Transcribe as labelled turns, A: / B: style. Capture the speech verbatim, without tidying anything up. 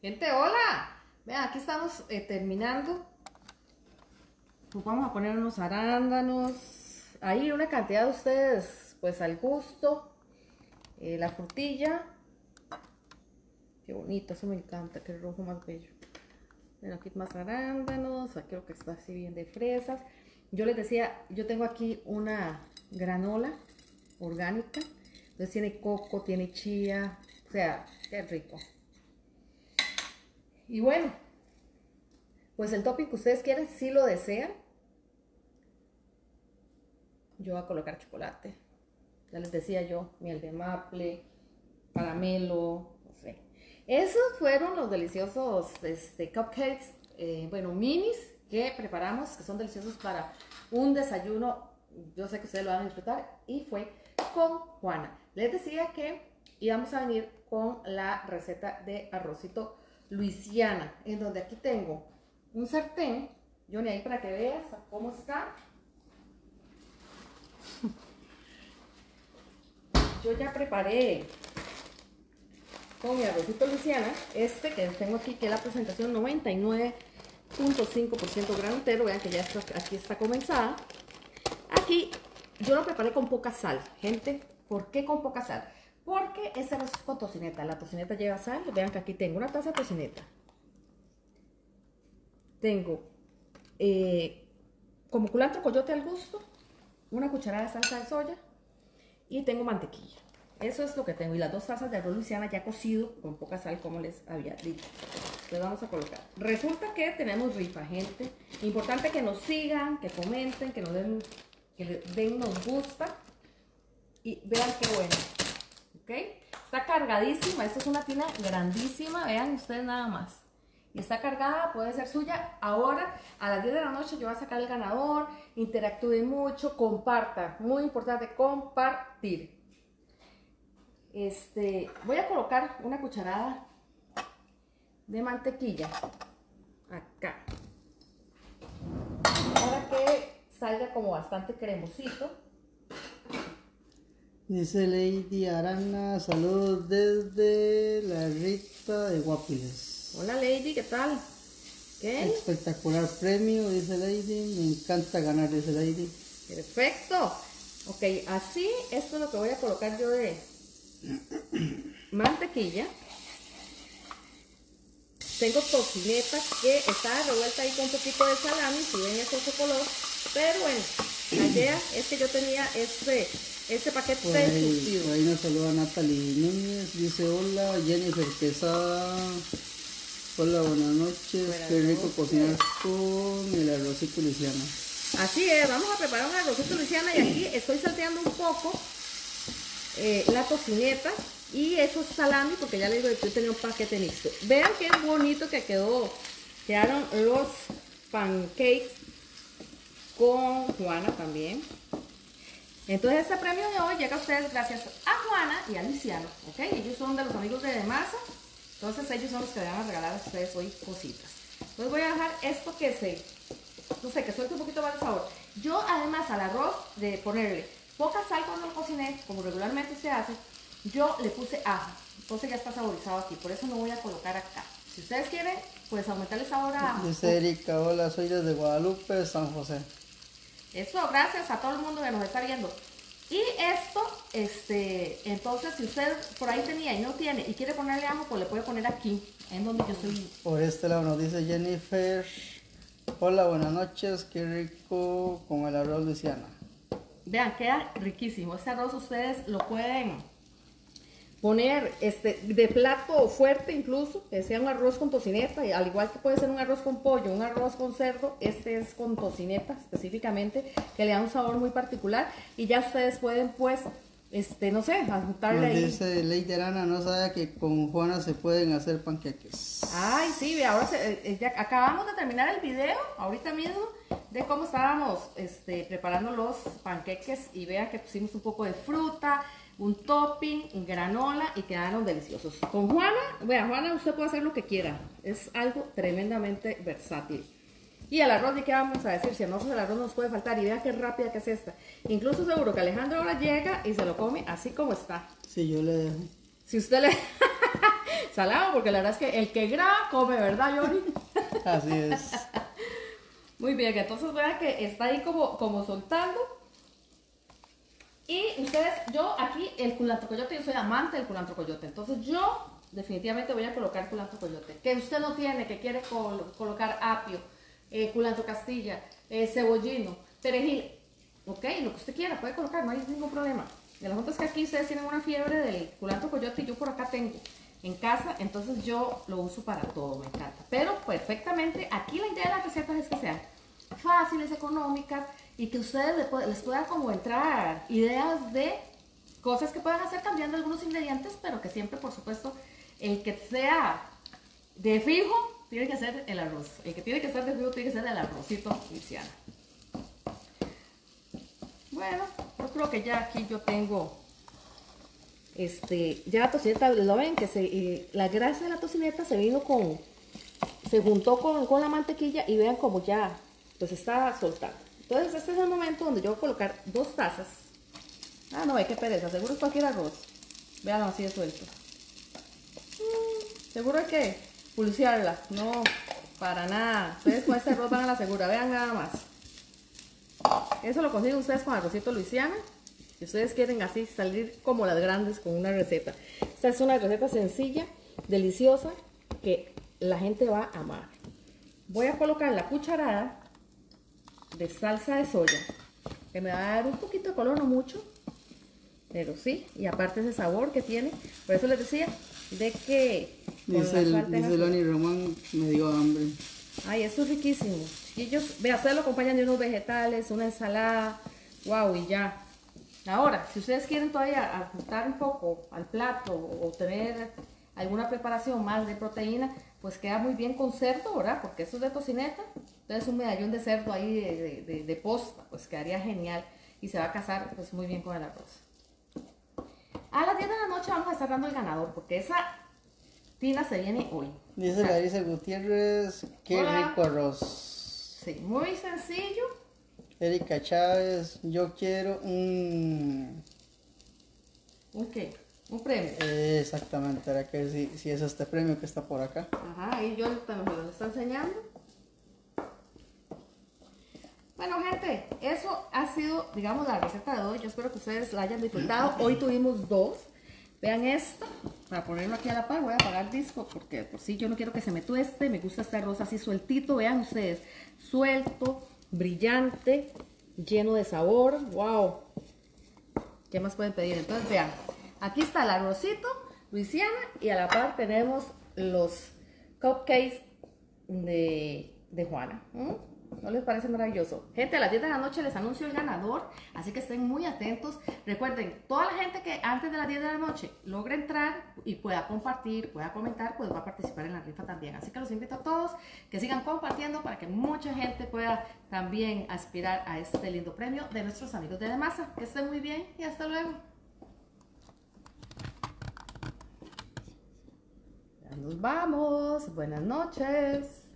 A: Gente, hola. Vean, aquí estamos eh, terminando. Pues vamos a poner unos arándanos. Ahí una cantidad de ustedes, pues al gusto. Eh, la frutilla. Qué bonito, eso me encanta, qué rojo más bello. Bueno, aquí más arándanos. Aquí creo que está así bien de fresas. Yo les decía, yo tengo aquí una granola orgánica. Entonces tiene coco, tiene chía. O sea, qué rico. Y bueno, pues el topping que ustedes quieren, si lo desean, yo voy a colocar chocolate. Ya les decía yo, miel de maple, caramelo, no sé. Esos fueron los deliciosos este, cupcakes, eh, bueno, minis que preparamos, que son deliciosos para un desayuno. Yo sé que ustedes lo van a disfrutar y fue con Juana. Les decía que íbamos a venir con la receta de arrocito Luisiana, en donde aquí tengo un sartén, Johnny, ahí para que veas cómo está. Yo ya preparé con mi arrocito Luisiana, este que tengo aquí, que es la presentación noventa y nueve punto cinco por ciento grano entero. Vean que ya está, aquí está comenzada. Aquí yo lo preparé con poca sal, gente. ¿Por qué con poca sal? Porque este arroz es con tocineta. La tocineta lleva sal. Vean que aquí tengo una taza de tocineta. Tengo eh, como culantro coyote al gusto, una cucharada de salsa de soya y tengo mantequilla. Eso es lo que tengo. Y las dos tazas de arroz Luisiana ya cocido con poca sal, como les había dicho. Les vamos a colocar. Resulta que tenemos rifa, gente. Importante que nos sigan, que comenten, que nos den, que le den nos gusta. Y vean qué bueno. ¿Ok? Está cargadísima. Esta es una tina grandísima. Vean ustedes nada más. Y está cargada, puede ser suya. Ahora, a las diez de la noche, yo voy a sacar el ganador. Interactúe mucho, comparta. Muy importante, compartir. Este, voy a colocar una cucharada de mantequilla acá. Para que salga como bastante cremosito.
B: Dice Lady Arana, saludos desde la Rita de Guapiles.
A: Hola Lady, ¿qué tal? ¿Qué?
B: Espectacular premio, dice Lady, me encanta ganar, dice Lady.
A: Perfecto. Ok, así, esto es lo que voy a colocar yo de mantequilla. Tengo tocineta que está revuelta ahí con un poquito de salami, si ven es otro color. Pero bueno, la idea es que yo tenía este, este paquete
B: Por
A: de
B: ahí,
A: surtido.
B: por ahí nos saluda Natalie Núñez, dice hola, Jennifer Quesada. Hola, buenas noches,
A: Buenas
B: qué rico
A: noches.
B: cocinar con el arrocito Luisiana.
A: Así es, vamos a preparar un arrocito Luisiana y aquí estoy salteando un poco eh, la tocineta y eso es salami, porque ya les digo que yo tenía un paquete mixto. Vean qué bonito que quedó, quedaron los pancakes con Juana también. Entonces este premio de hoy llega a ustedes gracias a Juana y a Luciano, ¿ok? Ellos son de los amigos de Demasa, entonces ellos son los que le van a regalar a ustedes hoy cositas. Entonces voy a dejar esto que se, no sé, que suelte un poquito más de sabor. Yo además al arroz de ponerle poca sal cuando lo cociné, como regularmente se hace, yo le puse ajo, entonces ya está saborizado aquí, por eso no voy a colocar acá. Si ustedes quieren, pues aumentarle sabor a ajo.
B: Dice Erika, hola, soy desde Guadalupe, San José.
A: Eso, gracias a todo el mundo que nos está viendo. Y esto, este, entonces si usted por ahí tenía y no tiene y quiere ponerle ajo, pues le puede poner aquí, en donde yo estoy.
B: Por este lado nos dice Jennifer, hola, buenas noches, qué rico con el arroz Luisiana.
A: Vean, queda riquísimo. Este arroz ustedes lo pueden poner este, de plato fuerte incluso, que sea un arroz con tocineta, y al igual que puede ser un arroz con pollo, un arroz con cerdo, este es con tocineta específicamente, que le da un sabor muy particular, y ya ustedes pueden pues, este, no sé, ajustarle
B: Nos
A: ahí.
B: dice Lady Arana, no sabe que con Juana se pueden hacer panqueques.
A: Ay, sí, ahora se, eh, ya acabamos de terminar el video, ahorita mismo, de cómo estábamos este, preparando los panqueques, y vean que pusimos un poco de fruta, un topping, un granola y quedaron deliciosos. Con Juana, vea, Juana usted puede hacer lo que quiera, es algo tremendamente versátil. Y el arroz, ¿de qué vamos a decir? Si a nosotros el arroz nos puede faltar, y vea qué rápida que es esta. Incluso seguro que Alejandro ahora llega y se lo come así como está.
B: Sí, yo le dejo.
A: Si usted le, salado, porque la verdad es que el que graba come, ¿verdad, Yori?
B: Así es.
A: Muy bien, entonces vean que está ahí como, como soltando. Y ustedes, yo aquí el culantro coyote, yo soy amante del culantro coyote, entonces yo definitivamente voy a colocar culantro coyote. Que usted no tiene, que quiere col colocar apio, eh, culantro castilla, eh, cebollino, perejil, ok, lo que usted quiera puede colocar, no hay ningún problema. El asunto es que aquí ustedes tienen una fiebre del culantro coyote y yo por acá tengo en casa, entonces yo lo uso para todo, me encanta. Pero perfectamente, aquí la idea de las recetas es que sean fáciles, económicas y que ustedes les puedan como entrar ideas de cosas que puedan hacer cambiando algunos ingredientes, pero que siempre, por supuesto, el que sea de fijo tiene que ser el arroz. El que tiene que ser de fijo tiene que ser el arrocito luisiana. Bueno, yo creo que ya aquí yo tengo este, ya la tocineta, lo ven que se, eh, la grasa de la tocineta se vino con, se juntó con, con la mantequilla y vean como ya pues está soltando. Entonces este es el momento donde yo voy a colocar dos tazas. Ah, no, hay que pereza, seguro es cualquier arroz. Vean así de suelto. Mm, seguro hay que pulsearla. No, para nada. Ustedes con este arroz van a la segura, vean nada más. Eso lo consiguen ustedes con arrocito luisiana. Si ustedes quieren así salir como las grandes con una receta. Esta es una receta sencilla, deliciosa, que la gente va a amar. Voy a colocar la cucharada de salsa de soya, que me va a dar un poquito de color, no mucho, pero sí, y aparte ese sabor que tiene. Por eso les decía de que
B: dice, el, dice Lani Román, me dio hambre.
A: Ay, esto es riquísimo. Y ellos, vea, ustedes lo acompañan de unos vegetales, una ensalada, wow, y ya. Ahora, si ustedes quieren todavía ajustar un poco al plato o tener alguna preparación más de proteína, pues queda muy bien con cerdo, ¿verdad? Porque esto es de tocineta, entonces un medallón de cerdo ahí de, de, de, de posta, pues quedaría genial y se va a casar pues muy bien con el arroz. A las diez de la noche vamos a estar dando el ganador, porque esa tina se viene hoy.
B: Dice Larisa Gutiérrez, qué
A: Hola.
B: rico arroz.
A: Sí, muy sencillo.
B: Erika Chávez, yo quiero un...
A: ¿Un qué? Un premio.
B: Eh, exactamente, era que si, si es este premio que está por acá.
A: Ajá, ahí yo también me lo está enseñando. Bueno, gente, eso ha sido, digamos, la receta de hoy. Yo espero que ustedes la hayan disfrutado. Hoy tuvimos dos. Vean esto, para ponerlo aquí a la par, voy a apagar el disco porque por si yo no quiero que se me tueste. Me gusta este arroz así sueltito, vean ustedes, suelto, brillante, lleno de sabor. Wow, ¿qué más pueden pedir? Entonces vean, aquí está el arrocito luisiana y a la par tenemos los cupcakes de, de Juana. ¿Mm? ¿No les parece maravilloso? Gente, a las diez de la noche les anuncio el ganador, así que estén muy atentos. Recuerden, toda la gente que antes de las diez de la noche logre entrar y pueda compartir, pueda comentar, pues va a participar en la rifa también. Así que los invito a todos que sigan compartiendo para que mucha gente pueda también aspirar a este lindo premio de nuestros amigos de Demasa. Que estén muy bien y hasta luego. Ya nos vamos. Buenas noches.